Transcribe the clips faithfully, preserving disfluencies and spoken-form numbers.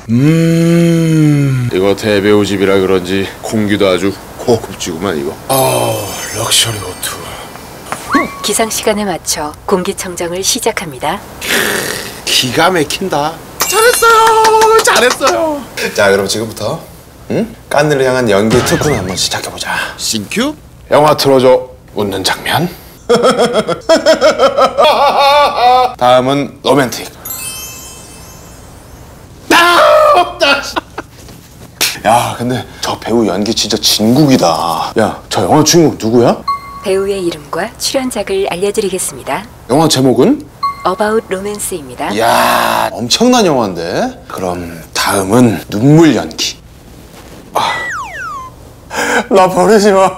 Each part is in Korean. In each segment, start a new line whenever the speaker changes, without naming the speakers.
음 이거 대배우 집이라 그런지 공기도 아주 고급지구만 이거. 아 럭셔리 호투.
기상 시간에 맞춰 공기청정을 시작합니다.
기가 막힌다. 잘했어요 잘했어요. 자 그럼 지금부터 응? 깐느를 향한 연기 특훈을 한번 시작해보자. 싱큐? 영화 틀어줘. 웃는 장면. 다음은 로맨틱. 야 근데 저 배우 연기 진짜 진국이다. 야 저 영화 주인공 누구야?
배우의 이름과 출연작을 알려드리겠습니다.
영화 제목은?
About Romance입니다.
이야 엄청난 영화인데. 그럼 다음은 눈물 연기. 아, 나 버리지 마.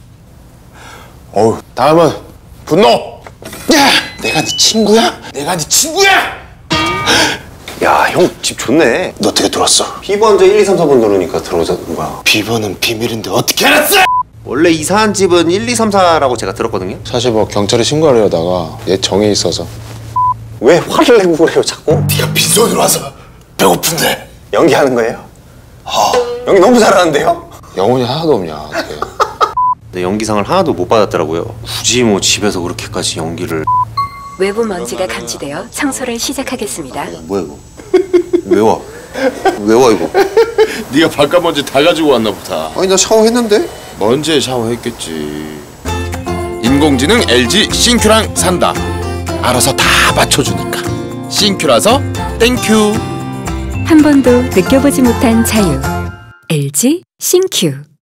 어우 다음은 분노. 야 내가 네 친구야? 내가 네 친구야?
야, 형 집 좋네.
너 어떻게 들었어?
비번 먼저 일, 이, 삼, 사 번 누르니까 들어오자는 거야.
비번은 비밀인데 어떻게 알았어?
원래 이사한 집은 일, 이, 삼, 사라고 제가 들었거든요.
사실 뭐 경찰에 신고하려다가 얘 정에 있어서.
왜 화를 내고 그래요, 자꾸?
네가 빈손으로 와서 배고픈데.
연기하는 거예요?
아
연기 너무 잘하는데요?
영혼이 하나도 없냐 어떻게.
근데 연기상을 하나도 못 받았더라고요. 굳이 뭐 집에서 그렇게까지 연기를.
외부 먼지가 감지되어 청소를 시작하겠습니다.
뭐야 이거? 왜 와? 왜 와 이거?
네가 바깥 먼지 다 가지고 왔나 보다.
아니 나 샤워했는데?
먼지에 샤워했겠지. 인공지능 엘지 싱큐랑 산다. 알아서 다 맞춰주니까. 싱큐라서 땡큐.
한 번도 느껴보지 못한 자유. 엘지 싱큐.